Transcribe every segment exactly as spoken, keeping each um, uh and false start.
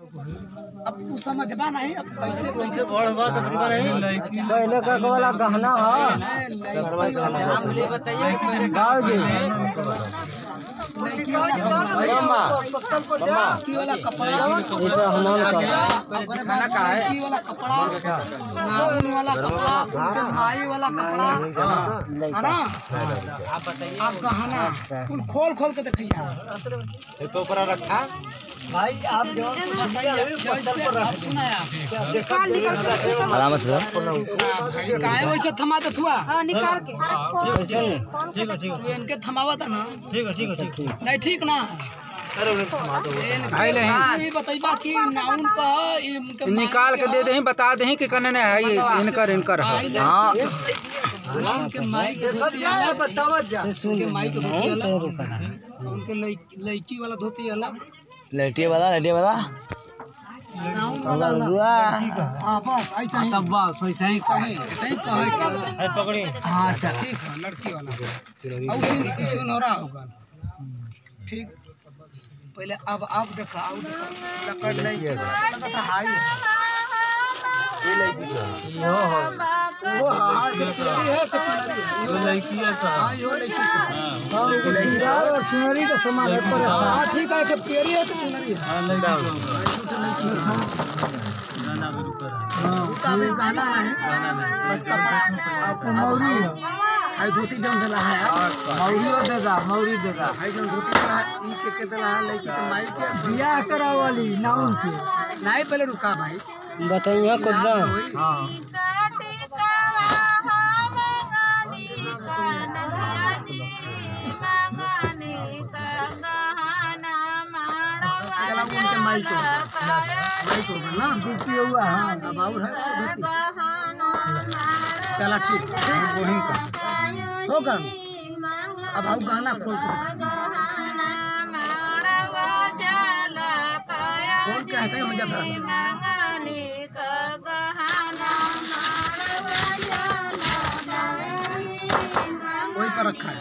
अब तू समझबा नहीं, अब कैसे कैसे बड़ बात बनबा नहीं। पहले का वाला गहना है गाँव जी लड़की वाला कपड़ा, इसे हमान का खाना का है, लड़की वाला कपड़ा, नाउन वाला कपड़ा, उनके भाई वाला कपड़ा है ना। आप बताइए, आप गहना कुल खोल खोल के देखिए इसको ऊपर रखा भाई। आप जो आराम से काहे वैसे थमा दे थुआ निकाल के ठीक है ठीक है ठीक है इनके थमावा था ना। ठीक है ठीक है ठीक है नहीं ठीक ना। अरे उन्हें थमा दो भाई ले ये बताइबा कि नाउन का इनके निकाल के दे दें, बता दें कि कने है ये इनकर इनकर है। हां उनके माई के धोती अलग, बतावा जा उनके माई के धोती अलग, उनके लड़की वाला धोती अलग, लड़की वाला लड़की वाला नाउन वाला हां बस ऐसा ही तब बस वैसे ही सही सही कहे है पकड़ी। हां अच्छा ठीक है लड़की वाला और उसी उसी नोरा होगा ठीक। पहले अब अब देखा अब लकड़ लड़की वाला था हाई ये लड़की का यो हो वो हां देखिए है कितनी यो लड़की है का हां यो लड़की हां और चुनरी का सामान है पर हां ठीक है कि पेरी है तो चुनरी है। हां लड़की गाना भी ऊपर हां उतावे गाना नहीं बस कपड़ा आपको मौरी है धोती जम देला है मौरी देगा मौरी देगा है जो धोती देला है ई के के देला है लड़की के माई के बियाह करा वाली नाउन के नहीं पहले रुका भाई बताइए खुद हां चला उनके माई को माई को ना धोती हुआ हां अब और है चला ठीक वही का होगा। अब आओ गाना खोल के कौन कहते हो जाता वही पर रखा है।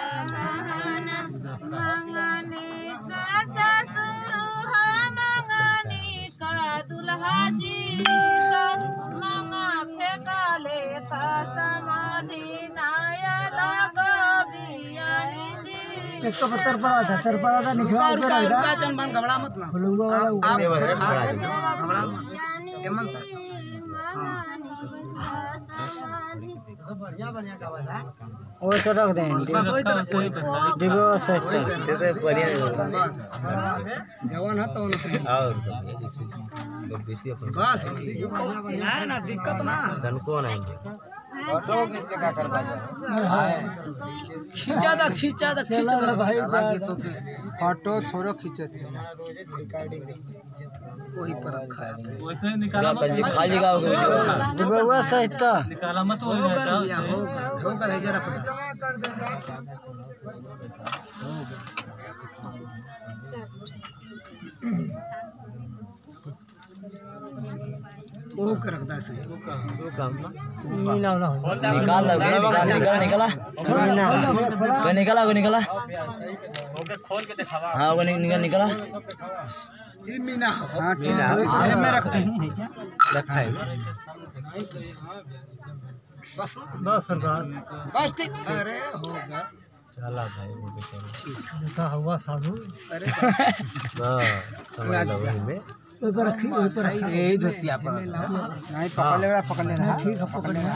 एक तो पत्थर पर आता तर पर आता निछवा ऊपर रुका आएगा रुका चन बन घबरा मत ना खुलूंगा वाला ऊपर आप घबरा घबरा मत एमन से बढ़िया बढ़िया गावल है वो तो रख दें बस वही तरह वही तरह डिब्बा सेट जैसे बढ़िया बस जवान है तो ना और बस ना ना दिक्कत ना धन कौन आएंगे फोटो किसके का करवा खींचा दा खींचा दा खींचा दा भाई फोटो थोड़ा खींचे थे वही पर रखा है वैसे निकाला मत खाली का डिब्बा सेट निकाला मत वो होगा भैया होगा होगा है जरा कर वो कर रखता है वो काम ना निकाल निकाल निकाला निकाला निकाला निकाला ओके खोल के दिखावा। हाँ वो निकाल निकाला ये मीना हां ठीक है ये में रखते हैं है क्या रखा है बस बस सरकार बस ठीक अरे होगा चला भाई वो बेचारा हुआ साधु अरे हां समझ लो वही में ऊपर रखी ऊपर यही धोतिया पर नहीं पकड़ लेगा पकड़ लेना ठीक है पकड़ लेना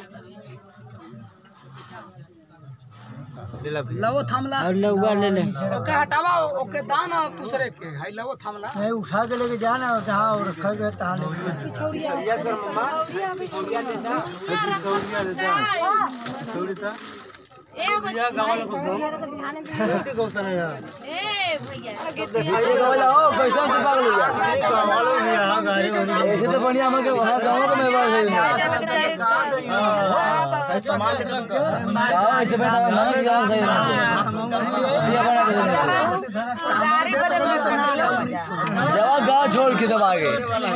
लवो थामला और लौवा ले ले ओके हटावा ओके दान दूसरे के हाय लवो थामला नहीं उठा के लेके जाना जहाँ और रखा गया तहाँ ले पिछौड़िया कर मम्मा पिछौड़िया ले जा पिछौड़िया ले जा पिछौड़िया ए भैया गांव वाला को कैसे गौतम है यार ए भैया गावला ओ पैसा के पागल हो गया गांव वालों भी यहाँ गाड़ी वाली ऐसे तो बढ़िया मगे वहां गांव को मैं बात है हां सामान लेकर गांव ऐसे बैठा ना गांव सही ना ये बना के जवाब गांव छोड़ के दबा के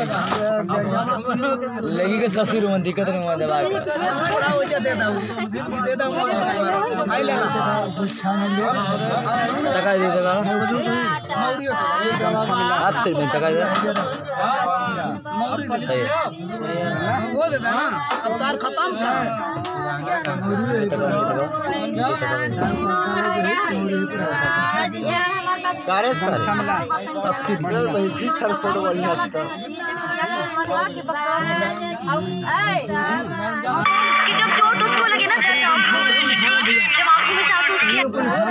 लगी के ससुर में दिक्कत नहीं हुआ दबा के थोड़ा हो जा दे दऊ दे दऊ भाई ले टका दे देगा मौरी होता हाथ तेरे में टका इधर मौरी सही है वो देता ना अब तार खत्म था कारे सर भाई बीस साल फोटो बढ़िया था कि जब चोट उसको लगे ना जब आंखों में से आंसू उसकी